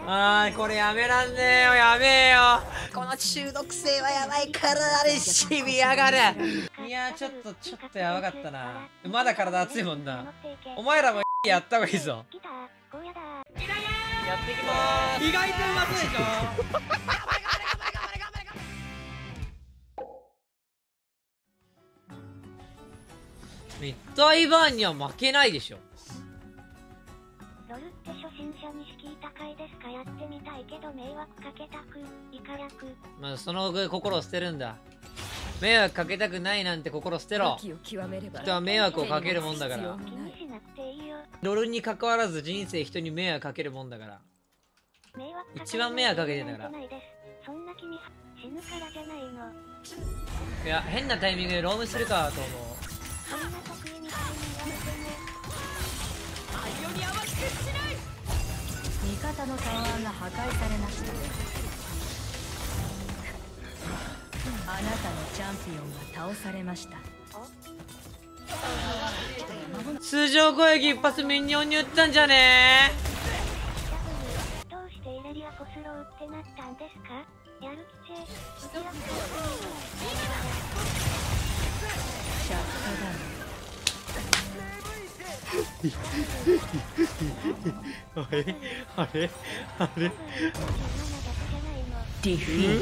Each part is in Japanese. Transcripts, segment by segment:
あー、これやめらんねえよ、やべえよ。この中毒性はやばいから、あれしみやがる。いやー、ちょっとやばかったな。まだ体熱いもんな。お前らもやった方がいいぞ。やっていきまーす。意外とうまそうでしょ。ミッドアイバーンには負けないでしょ。 ロルって初心者に敷居高いですか？やってみたいけど迷惑かけたく、イカ役。 まあその心を捨てるんだ。迷惑かけたくないなんて心捨てろ。人は迷惑をかけるもんだから。 気にしなくていいよ。 ロルに関わらず人生人に迷惑かけるもんだから。一番迷惑かけてんだから。 そんな気に死ぬからじゃないの。 いや、変なタイミングでロームするかと思う。 そんな得意みたいに言われてね。 味方のタワーが破壊されました。あなたのチャンピオンが倒されました。 通常攻撃一発ミニオンに撃ったんじゃねどうしてイレリアコスローってなったんですか？やる気チェシャッタダウン。 あれディフィー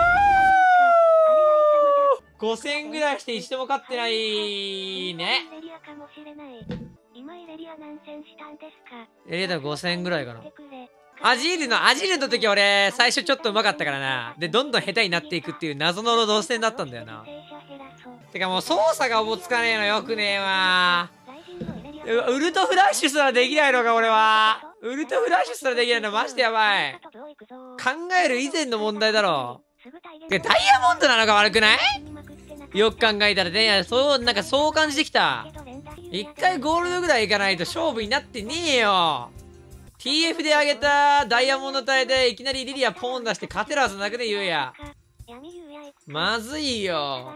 5000ぐらいして一度も勝ってないね。 イレリアかもしれない。今イレリア何戦したんですか？ エレだ5000ぐらいかな。アジールの時俺最初ちょっと上手かったからな。でどんどん下手になっていくっていう謎の動線だったんだよな。てかもう操作がおぼつかねえのよくねえわ。ウルトフラッシュすらできないのか俺は。ウルトフラッシュすらできないのマジでやばい。考える以前の問題だろ。ダイヤモンドなのが悪くない？よく考えたらね、なんかそう感じてきた。一回ゴールドぐらいいかないと勝負になってねえよ。TF で上げたダイヤモンド帯でいきなりリリアポン出して勝てるはずなくね言うや。まずいよ。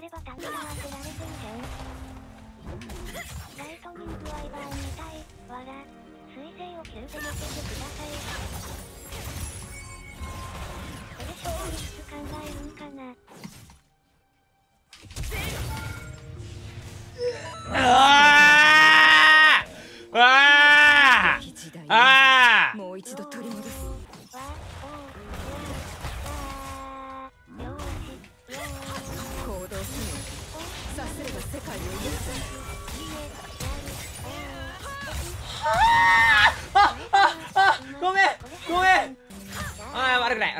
もう一度取り戻す。行動する。さすれば世界を癒す。 ごめん悪くない。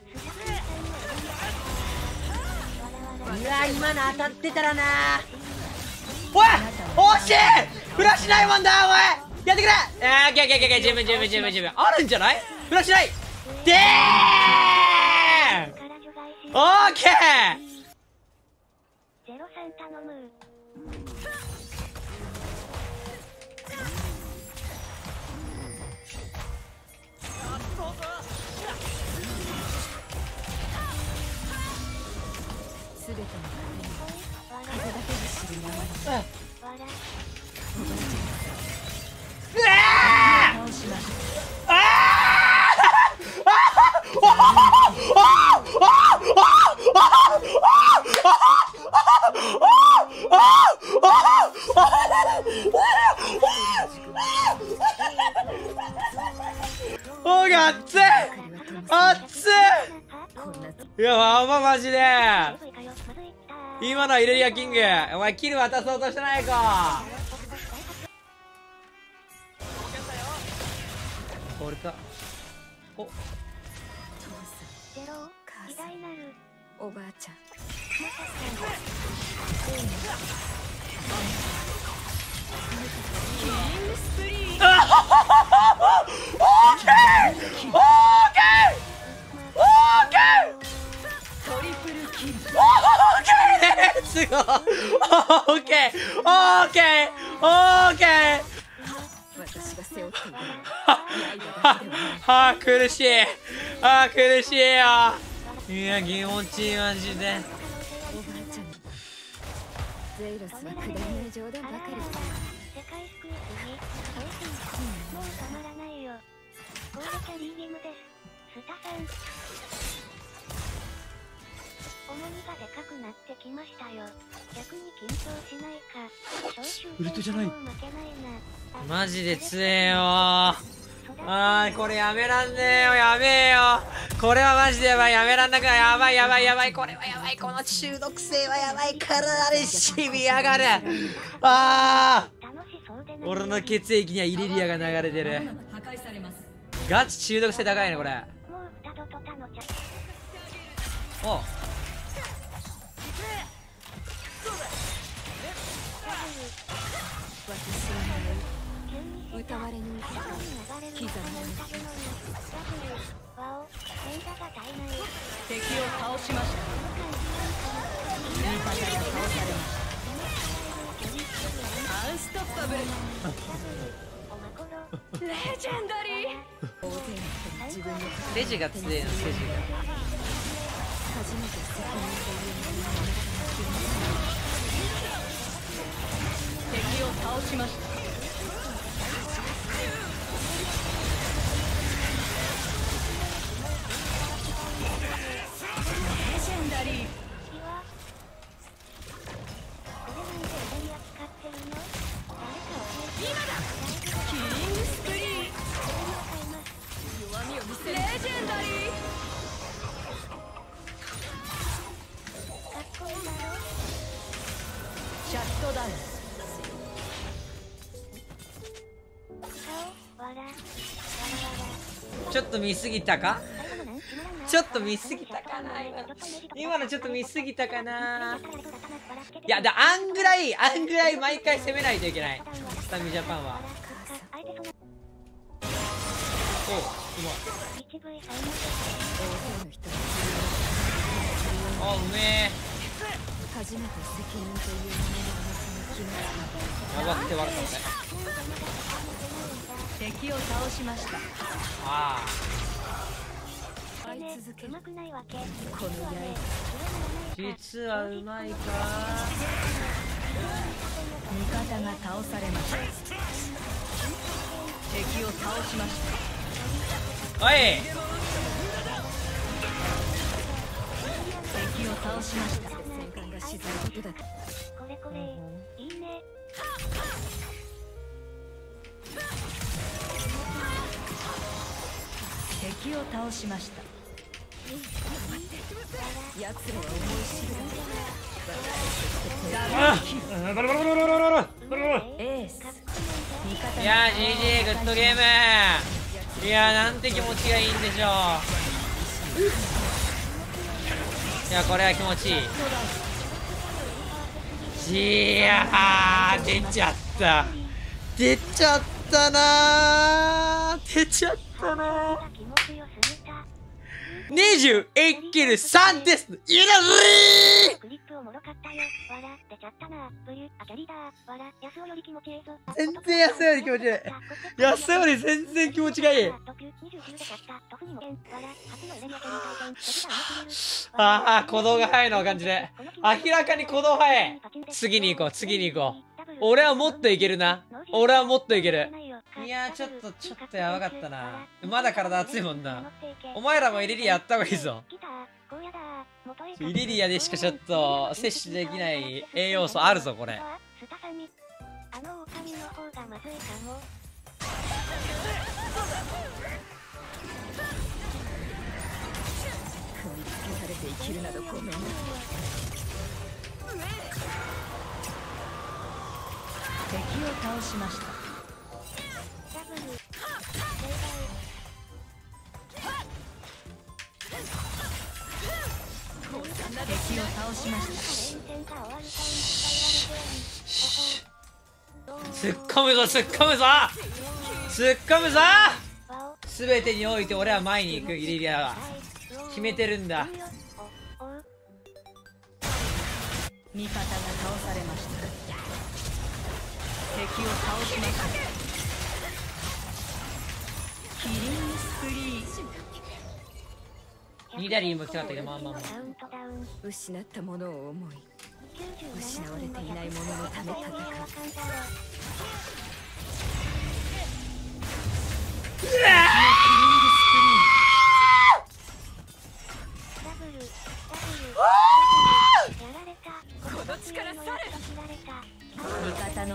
うわ今の当たってたらな。おい惜しい。フラッシュないもんだお前。やってくれ。十分あるんじゃない？フラッシュないでーオーケー。 03頼む。 すべての風だけが知る名前。倒しました。 おーが熱いいやマジで今のはイレリアキングお前キル渡そうとしてないか。俺かおおばあちゃん。 すごいオーケー私が背負っている。 苦しいよ。いや気持ちいいマジで。 おばあちゃん。ゼイロスはくだらない冗談ばかり。 世界救いにもうたまらないよ。ゴールキャリーゲームです。 スタさん。重みがでかくなってきましたよ。逆に緊張しないか。 ウルトじゃない。 負けないな。 マジで強えよー。これやめらんねえよ、やべえよ。これはマジでやばい、やめらんなくない。やばいやばいやばい、これはやばい。この中毒性はやばいから、あれしみやがる。俺の血液にはイレリアが流れてる。ガチ中毒性高いねこれ。おう、 歌われぬ刻まれ敵を倒しました。味方が倒されました。アンストッパブル。レジェンダリー。 大勢の人に自分のレジが強えの、セジが。 初めて責任というものを敵を倒しました。レジェンダリー。キリングスプリー。弱みを見せる。レジェンダリー。シャットダウン。 ちょっと見すぎたか。ちょっと見すぎたかな今のちょっと見すぎたかな。いや、あんぐらい毎回攻めないといけない、スタミジャパンは。おう、うまい。あ、うめえ。 初めて責任というものを決めやばくて悪かったね。 敵を倒しました。 あた会い続けるうまくないわけ。 この刃実はうまいか。 味方が倒されました。敵を倒しました。 おい、 敵を倒しました。 戦艦が沈むことだけこれこれ、いいね。 敵を倒しました。 奴らは思い知るエース。味方いやー GG グッドゲーム。いやーなんて気持ちがいいんでしょう。いやこれは気持ちいい。いやー出ちゃったなー。出ちゃったなー。21キル3です。いいだぜクリップおもろかったよ。わら、出ちゃったな。ブユ、キャリーだ。わら、安尾より気持ちいいぞ。 全然安より気持ちいい。安より全然気持ちがいい。ああ、鼓動が早いのを感じる。明らかに鼓動早い。次に行こう。俺はもっといけるな。いやーちょっとやばかったな。まだ体熱いもんな。お前らもイリリアやった方がいいぞ。イリリアでしかちょっと摂取できない栄養素あるぞこれ。 あの狼の方がまずいかも。 踏みつけられて生きるなどごめんな。 敵を倒しました。 ダブル、 敵を倒しました。 突っ込むぞ。全てにおいて俺は前に行く。イリリアは決めてるんだ。 味方が倒されました。敵を倒しました。キリングスプリー。 ニダリーも来たかったけど、まあ失ったものを思い、失われていないもののため戦う。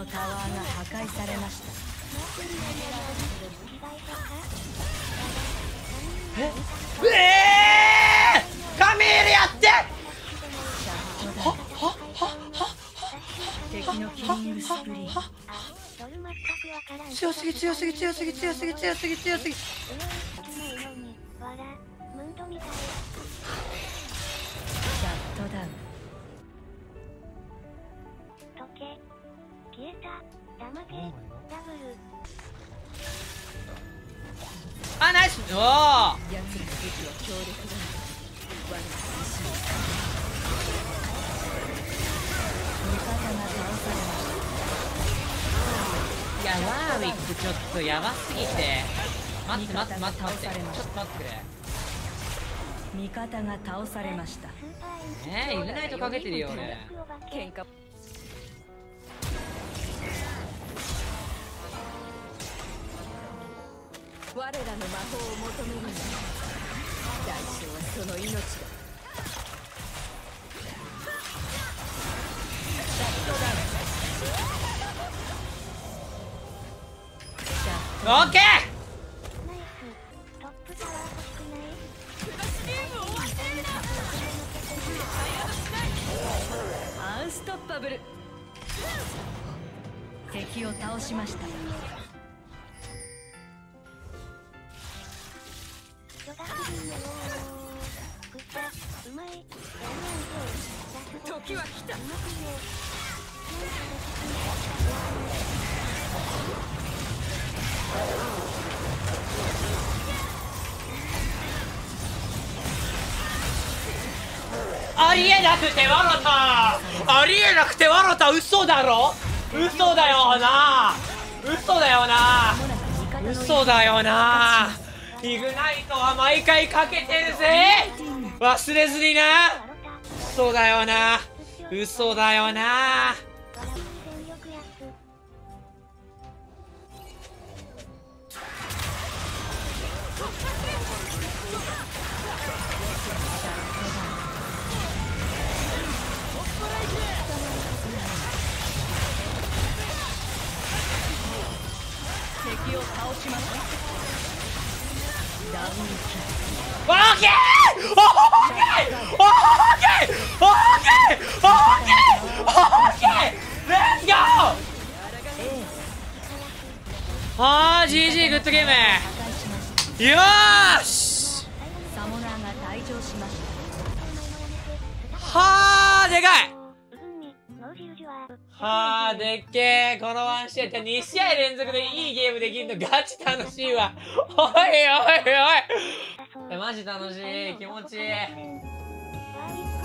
のタワーが破壊されました。 カミールやって。 敵のキリングスプリング。 強すぎ強すぎ強すぎ強すぎ強すぎ強すぎ。 シャットダウン。 消えた。ダマゲダブル。 あ、ナイス。おお。 奴らの武器は強力だ。我ら自身味方が倒されましいや、ワーウィックちょっとやばすぎて。待って待って待って待って。ちょっと待ってくれ。 た。味方が倒されました。 イグナイトかけてるよ俺。 喧嘩。我らの魔法を求めるなら代償はその命だ。 オッケー。 ナイス。トップタワー欲しくない？ アンストッパブル。敵を倒しました。 巨大クリームをくさうまい。 時は来た。 ありえなくてわろた。ありえなくてわろた。嘘だろ。嘘だよな。嘘だよな。嘘だよな。イグナイトは毎回かけてるぜ。忘れずにな。嘘だよな。嘘だよな。 敵を倒しました。ダブルキオーケーオーケーオーケーオーケーオーケーオーケーレッツゴー。あー GG グッドゲーム。よーし。 サモナーが退場しました。 はーでかい。はあ、でっけえ。このワン試合って2試合連続でいいゲームできるのガチ楽しいわ。おいおいおい。マジ楽しい。気持ちいい。